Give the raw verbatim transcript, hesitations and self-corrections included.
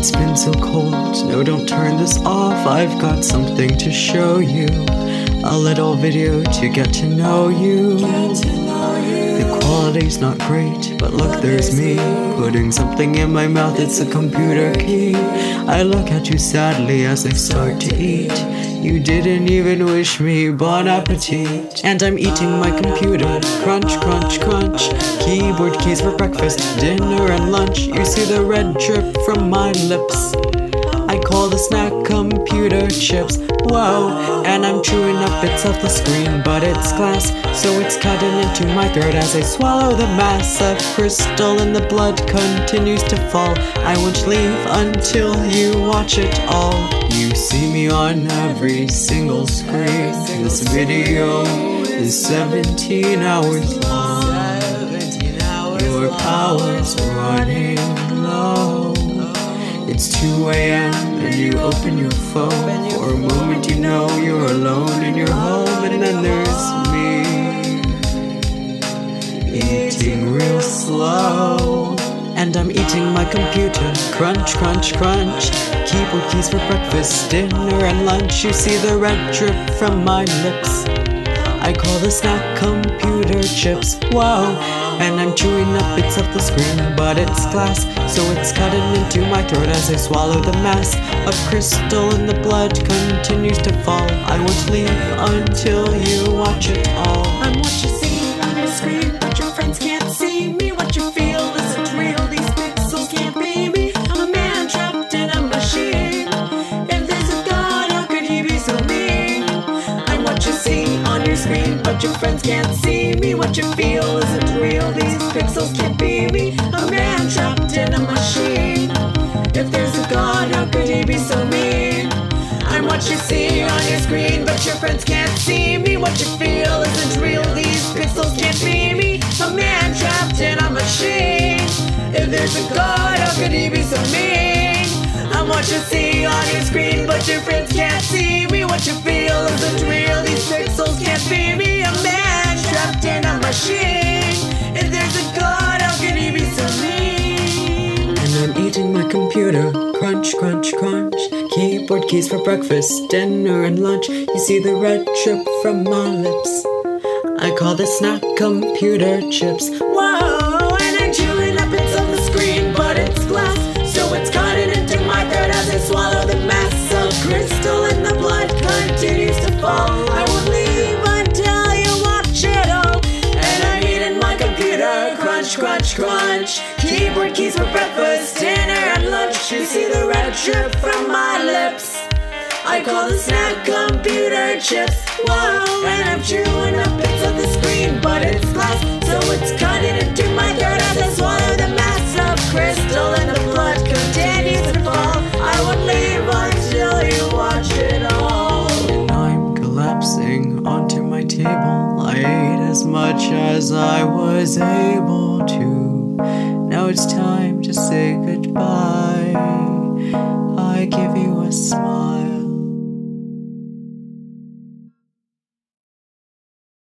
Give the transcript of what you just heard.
It's been so cold, no don't turn this off, I've got something to show you. A little video to get to know you. The quality's not great, but look there's me, putting something in my mouth, it's a computer key. I look at you sadly as I start to eat. You didn't even wish me bon appetit. And I'm eating my computer, crunch, crunch, crunch. Keyboard keys for breakfast, dinner and lunch. You see the red drip from my lips. I call the snack computer chips. Whoa, and I'm chewing up bits of the screen, but it's glass, so it's cutting into my throat as I swallow the mass of crystal, and the blood continues to fall. I won't leave until you watch it all. You see me on every single screen. This video is seventeen hours long. Your power's running low. It's two a m and you open your phone. For a moment you know you're alone in your home, and then there's me, eating real slow. And I'm eating my computer, crunch, crunch, crunch. Keyboard keys for breakfast, dinner and lunch. You see the red drip from my lips. I call the snack computer chips. Whoa, and I'm chewing up bits of the screen, but it's glass, so it's cutting into my throat as I swallow the mass of crystal, and the blood continues to fall. I won't leave until you watch it all. I'm what you see on your screen, but your friends can't see me. What you feel isn't real, these pixels can't be me. I'm a man trapped in a machine. If there's a God, how could he be so mean? I'm what you see on your screen, but your friends can't see me. What you feel isn't real, these pixels can't be me. A man trapped in a machine. If there's a God, how could he be so mean? I'm what you see on your screen, but your friends can't see me. What you feel isn't real, these pixels can't be me. A man trapped in a machine. If there's a God, how could he be so mean? I'm what you see on your screen, but your friends can't see me. What you feel isn't real, these pixels can't be me. A man trapped in a machine. If there's a God, how could he be so mean? And I'm eating my computer, crunch, crunch, crunch. Keyboard keys for breakfast, dinner and lunch. You see the red drip from my lips. I call the snack computer chips. Whoa, and I'm chewing up bits of the screen, but it's glass, so it's cutting into my throat as I swallow the mass of crystal, and the blood continues to fall. I won't leave until you watch it all. And I'm eating my computer, crunch, crunch, crunch. Keyboard keys for breakfast, dinner and lunch. You see the red drip from my lips. I call the snack computer chips. Whoa, and I'm chewing up bits of the screen, but it's glass, so it's cutting into my throat as I swallow the mass of crystal, and the blood continues to fall. I won't leave until you watch it all. And I'm collapsing onto my table. I ate as much as I was able to. Now it's time to say goodbye. I give you a smile.